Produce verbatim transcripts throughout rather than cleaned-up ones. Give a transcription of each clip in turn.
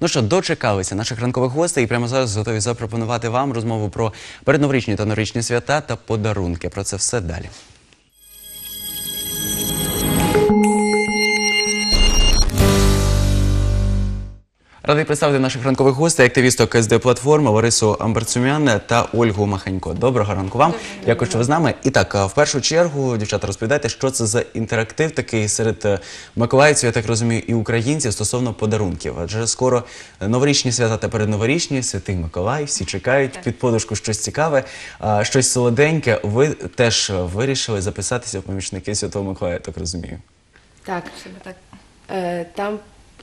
Ну що, дочекалися наших ранкових гостей і прямо зараз готові запропонувати вам розмову про передноворічні та новорічні свята та подарунки. Про це все далі. Радий представити наших ранкових гостей, активісток ес де платформи Ларису Амбарцумян та Ольгу Маханько. Доброго ранку вам. Дякую, що ви з нами. І так, в першу чергу, дівчата, розповідайте, що це за інтерактив такий серед миколаївців, я так розумію, і українців стосовно подарунків. Адже скоро новорічні свята та передноворічні, Святий Миколай, всі чекають під подушку щось цікаве, щось солоденьке. Ви теж вирішили записатися в помічники Святого Миколая, я так розумію. Так, так. Там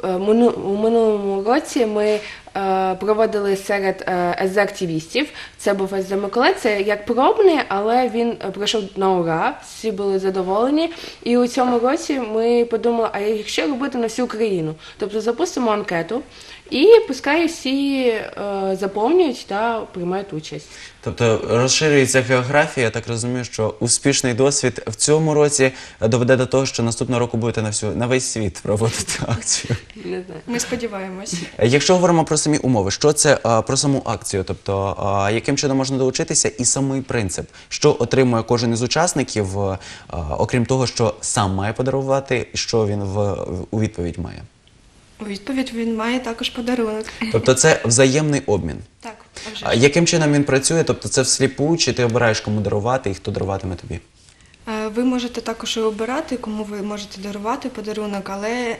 у минулому році ми е, проводили серед е, ес де-активістів. Це був ес де-Миколай, це як пробний, але він пройшов на ура, всі були задоволені. І у цьому році ми подумали, а якщо робити на всю Україну? Тобто запустимо анкету і пускай всі е, заповнюють та приймають участь. Тобто розширюється географія, я так розумію, що успішний досвід в цьому році доведе до того, що наступного року будете на, всю, на весь світ проводити акцію. Не знаю. Ми сподіваємось. Якщо говоримо про самі умови, що це а, про саму акцію, тобто а, яким чином можна долучитися і самий принцип, що отримує кожен із учасників, а, окрім того, що сам має подарувати, що він в, в, у відповідь має? У відповідь він має також подарунок. Тобто це взаємний обмін? Так, а вже А ж. яким чином він працює? Тобто це всліпу, чи ти обираєш, кому дарувати і хто даруватиме тобі? Ви можете також і обирати, кому ви можете дарувати подарунок, але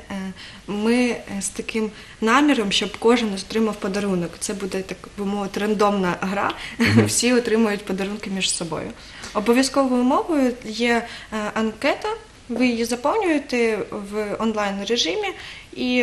ми з таким наміром, щоб кожен отримав подарунок. Це буде, так би мовити, рандомна гра, uh-huh. Всі отримують подарунки між собою. Обов'язковою умовою є анкета, ви її заповнюєте в онлайн-режимі і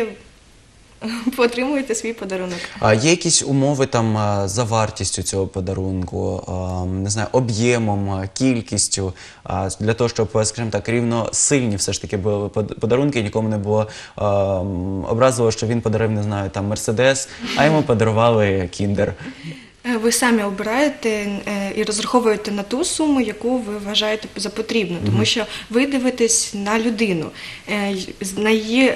отримуєте свій подарунок. А є якісь умови там за вартістю цього подарунку, не знаю, об'ємом, кількістю, для того, щоб, скажімо так, рівно сильні все ж таки були подарунки, нікому не було образливо, що він подарив, не знаю, там Мерседес, а йому подарували Кіндер. Ви самі обираєте і розраховуєте на ту суму, яку ви вважаєте за потрібну, тому що ви дивитесь на людину, на її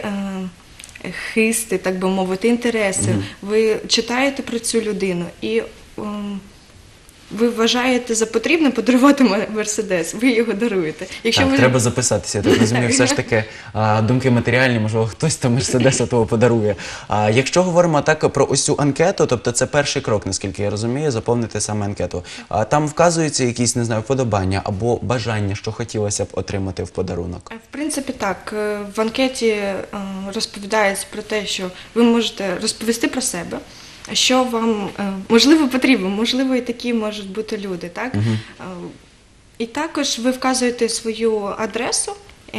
хисти, так би мовити, інтереси. Mm-hmm. Ви читаєте про цю людину і um, ви вважаєте за потрібне подарувати Мерседес, ви його даруєте. Якщо так, ви... треба записатися, я так розумію, все ж таки а, думки матеріальні, можливо, хтось там Мерседеса того подарує. А якщо говоримо так про ось цю анкету, тобто це перший крок, наскільки я розумію, заповнити саме анкету. А там вказуються якісь, не знаю, вподобання або бажання, що хотілося б отримати в подарунок? В принципі, так. В анкеті розповідається про те, що ви можете розповісти про себе, що вам, можливо, потрібно, можливо, і такі можуть бути люди, так? Uh-huh. І також ви вказуєте свою адресу,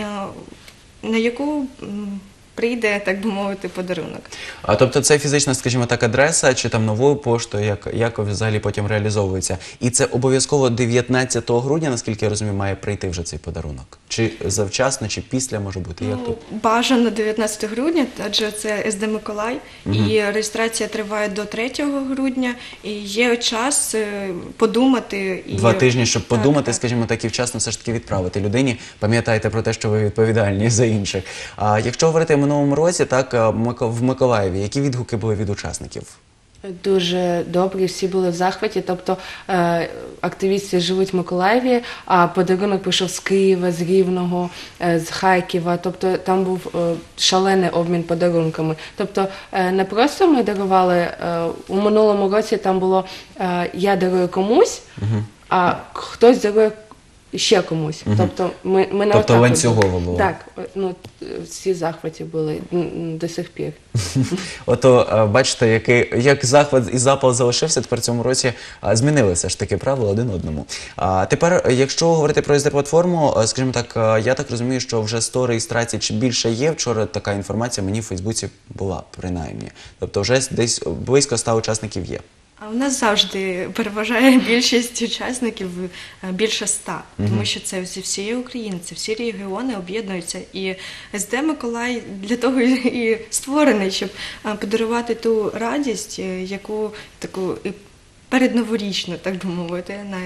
на яку прийде, так би мовити, подарунок. А тобто це фізична, скажімо так, адреса, чи там новою поштою, як, як взагалі потім реалізовується? І це обов'язково дев'ятнадцятого грудня, наскільки я розумію, має прийти вже цей подарунок? Чи завчасно, чи після може бути? Як тут? Бажано дев'ятнадцятого грудня, адже це ес де-Миколай, угу. І реєстрація триває до третього грудня, і є час подумати. І... Два тижні, щоб так, подумати, так. скажімо так, і вчасно все ж таки відправити людині. Пам'ятайте про те, що ви відповідальні за інших. А якщо говорити в минулому році, так, в Миколаєві, які відгуки були від учасників? Дуже добрі, всі були в захваті, тобто е, активісти живуть в Миколаєві, а подарунок прийшов з Києва, з Рівного, е, з Харкова, тобто там був е, шалений обмін подарунками. Тобто е, не просто ми дарували, е, у минулому році там було е, я дарую комусь, угу. А хтось дарує ще комусь. Угу. Тобто ми, ми не тобто ланцюгово було? Так, ну, всі захваті були до сих пір. Ото, бачите, який, як захват і запал залишився, тепер в цьому році змінилися ж таки правила один одному. А тепер, якщо говорити про ес де-платформу, скажімо так, я так розумію, що вже сто реєстрацій чи більше є. Вчора така інформація мені в Фейсбуці була, принаймні. Тобто вже десь близько ста учасників є. А у нас завжди переважає більшість учасників, більше ста, тому uh-huh. що це зі всієї України, це всі регіони об'єднуються. І ес де-Миколай для того і створений, щоб подарувати ту радість, яку таку передноворічну, так би мовити,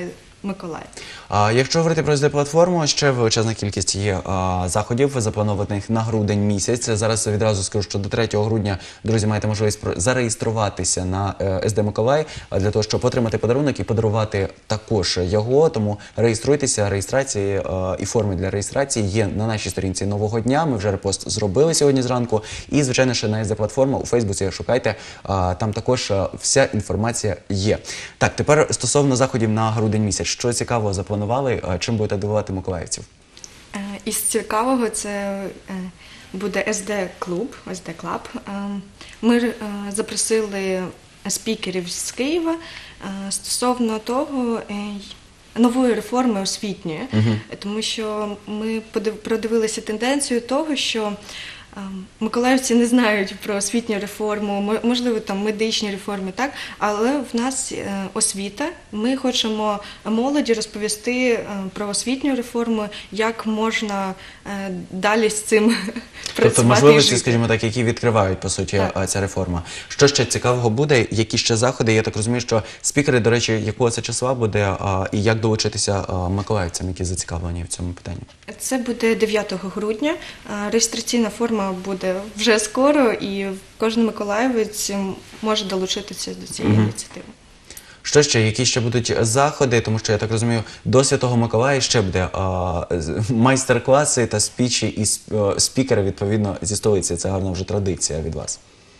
Миколая. А якщо говорити про ес де-платформу, ще величезна кількість є а, заходів, запланованих на грудень місяць. Зараз відразу скажу, що до третього грудня, друзі, маєте можливість про- зареєструватися на е, ес де Миколай а, для того, щоб отримати подарунок і подарувати також його. Тому реєструйтеся, реєстрації а, і форми для реєстрації є на нашій сторінці Нового дня. Ми вже репост зробили сьогодні зранку. І, звичайно, ще на ес де-платформа у Фейсбуці шукайте, а, там також а, вся інформація є. Так, тепер стосовно заходів на грудень місяць. Що цікаво запланували, а, чим будете дивувати миколаївців? Е, Із цікавого це е, буде ес де-клуб, ес де-клаб. Е, Ми е, запросили спікерів з Києва е, стосовно того е, й- нової реформи освітньої, тому що ми подив- продивилися тенденцію того, що е, миколаївці не знають про освітню реформу, мо- можливо, там медичні реформи, так, але в нас е, освіта. Ми хочемо молоді розповісти е, про освітню реформу, як можна е, далі з цим працювати. Тобто і можливості, жити. скажімо так, які відкривають, по суті, Так. а, ця реформа. Що ще цікавого буде? Які ще заходи? Я так розумію, що спікери, до речі, якого це числа буде, а, і як долучитися а, миколаївцям, які зацікавлені в цьому питанні? Це буде дев'ятого грудня. Е, Реєстраційна форма буде вже скоро, і кожен миколаївець може долучитися до цієї ініціативи. Що ще? Які ще будуть заходи? Тому що, я так розумію, до Святого Миколая ще буде а, з- майстер-класи та спічі і сп- е, спікери, відповідно, зі столиці. Це гарна вже традиція від вас.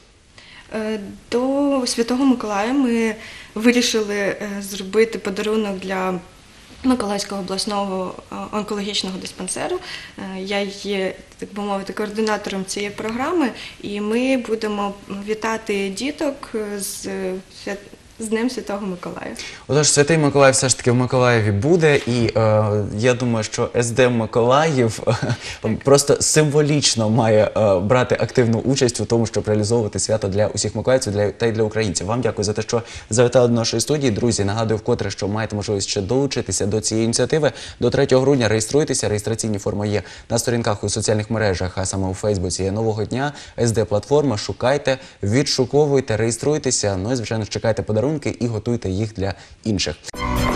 Е, До Святого Миколая ми вирішили е, зробити подарунок для Миколаївського обласного е, онкологічного диспансеру. Е, Я є, так би мовити, координатором цієї програми, і ми будемо вітати діток з, свят- з Днем Святого Миколая. Отож, Святий Миколай все ж таки в Миколаєві буде, і е, я думаю, що ес де Миколаїв е, просто символічно має е, брати активну участь у тому, щоб реалізовувати свято для усіх миколаївців для, та й для українців. Вам дякую за те, що завітали до нашої студії. Друзі, нагадую вкотре, що маєте можливість ще долучитися до цієї ініціативи. До третього грудня реєструйтеся, реєстраційні форми є на сторінках у соціальних мережах, а саме у Фейсбуці є Нового дня, ес де-платформа, шукайте, відшуковуйте, реєструйтеся, ну і, звичайно, чекайте подарунки і готуйте їх для інших.